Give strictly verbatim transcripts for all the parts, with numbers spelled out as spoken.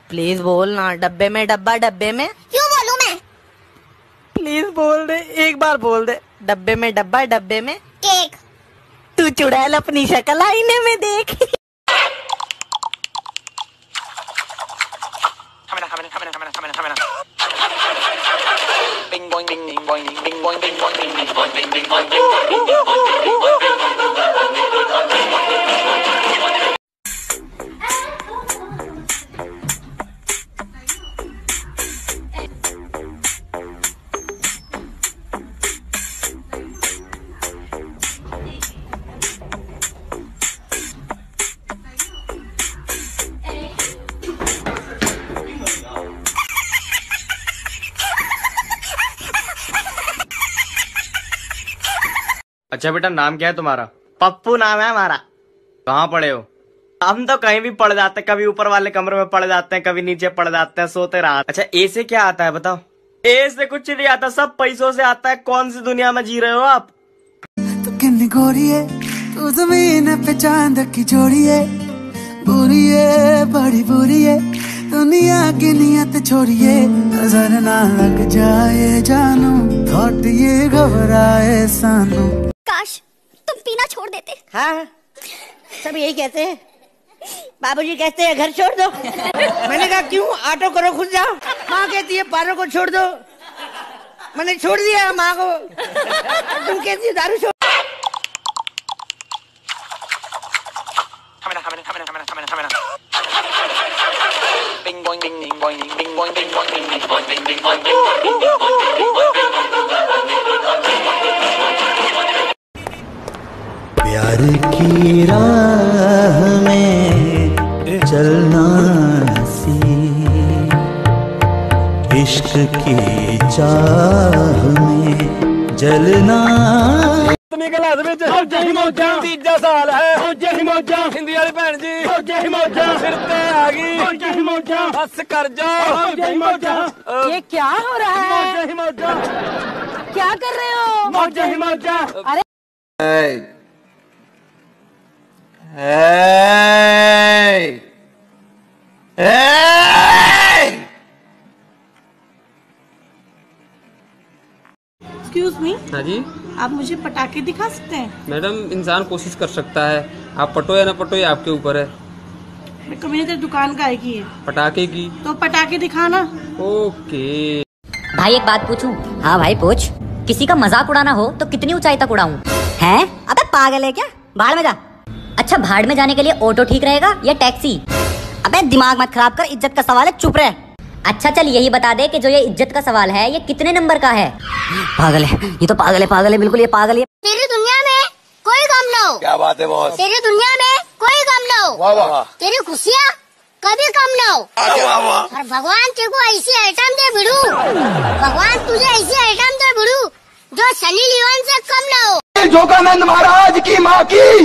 Please बोल ना, डब्बे में डब्बा डब्बे में। क्यों बोलूं मैं? प्लीज बोल दे, एक बार बोल दे। डब्बे में डब्बा डब्बे में केक। तू चुड़ैल अपनी शक्ल आईने में देख। अच्छा बेटा, नाम क्या है तुम्हारा? पप्पू नाम है हमारा। कहाँ पढ़े हो? हम तो कहीं भी पड़ जाते हैं, कभी ऊपर वाले कमरे में पड़ जाते हैं, कभी नीचे पड़ जाते हैं, सोते रात। अच्छा, ए से क्या आता है बताओ? ए से कुछ नहीं आता, सब पैसों से आता है। कौन सी दुनिया में जी रहे हो आप? तू कितनी गोरी है, तू जमीन पे चांद की जोड़ी है, बुरी है बड़ी बुरी है, दुनिया की नियत छोड़िए, नजर ना लग जाए जानू, थॉट ये घबराए सानू। काश तुम पीना छोड़ देते। हाँ, सब यही कहते हैं। बाबूजी कहते हैं घर छोड़ दो। मैंने कहा क्यों, ऑटो करो खुद जाओ। माँ कहती है पारो को छोड़ दो। मैंने छोड़ दिया माँ को। तुम कहती है दारू छोड़। प्यार की राह में चलना नसीब, इश्क की चाह में जलना। तीजा साल है हिंदी वाली भैन जी, सिर ते आ गई, बस कर जाओ। ये क्या हो रहा है? क्या कर रहे हो? अरे Hey! Hey! एक्सक्यूज मी, हाँ जी आप मुझे पटाखे दिखा सकते हैं? मैडम, इंसान कोशिश कर सकता है, आप पटो या ना पटो ये आपके ऊपर है। मैं कभी तेरी दुकान का है की है पटाखे की, तो पटाखे दिखाना। ओके। भाई एक बात पूछूं? हाँ भाई पूछ। किसी का मजाक उड़ाना हो तो कितनी ऊंचाई तक उड़ाऊं? हैं? अबे पागल है क्या? भाड़ में जा। अच्छा, भाड़ में जाने के लिए ऑटो ठीक रहेगा या टैक्सी? अबे दिमाग मत खराब कर, इज्जत का सवाल है, चुप रह। अच्छा चल यही बता दे कि जो ये इज्जत का सवाल है ये कितने नंबर का है? पागल है ये तो, पागल है, पागल है, बिल्कुल ये पागल है। तेरी दुनिया में कोई गम ना हो। क्या बात है बॉस? तेरी दुनिया में कोई गम ना हो। वाह वाह। तेरी खुशियाँ कभी कम ना हो। और भगवान तेरे को ऐसी आइटम दे भिड़ू, भगवान तुझे ऐसी आइटम दे भिड़ू जो सनी लियोन से कम ना हो। जोगानंद महाराज की माँ की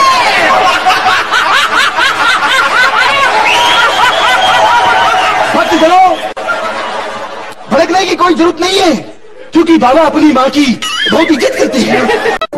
मत करो, भड़कने की कोई जरूरत नहीं है, क्योंकि बाबा अपनी माँ की बहुत इज्जत करते हैं।